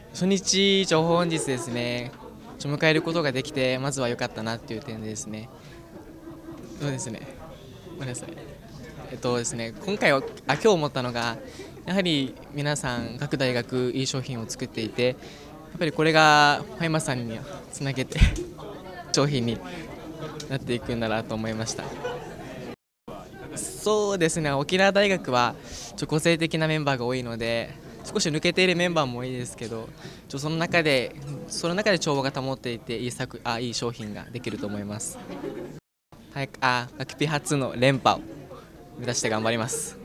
初日、情報本日ですね、迎えることができて、まずは良かったなっていう点でですね、そうですね、ごめんなさい。ですね、今日思ったのが、やはり皆さん、各大学、いい商品を作っていて、やっぱりこれがファイマさんにつなげて商品になっていくんだなと思いました。そうですね、沖縄大学は個性的なメンバーが多いので、少し抜けているメンバーも多いですけど、その中で調和が保っていていい商品ができると思います。はい、学ピ初の連覇を目指して頑張ります。